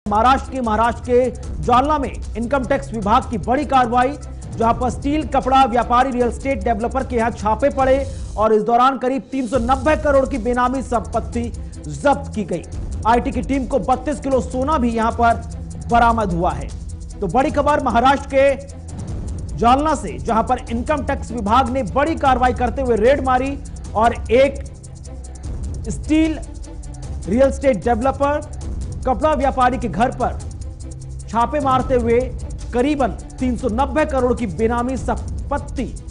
महाराष्ट्र के जालना में income tax विभाग की बड़ी कार्रवाई, जहां पर स्टील कपड़ा व्यापारी रियल एस्टेट डेवलपर के यहां छापे पड़े और इस दौरान करीब 390 करोड़ की बेनामी संपत्ति जब्त की गई। आईटी की टीम को 32 किलो सोना भी यहां पर बरामद हुआ है। तो बड़ी खबर महाराष्ट्र के जालना से, जहां पर इनकम टैक्स विभाग ने बड़ी कार्रवाई करते हुए रेड मारी और एक स्टील रियल एस्टेट डेवलपर कपड़ा व्यापारी के घर पर छापे मारते हुए करीबन 390 करोड़ की बेनामी संपत्ति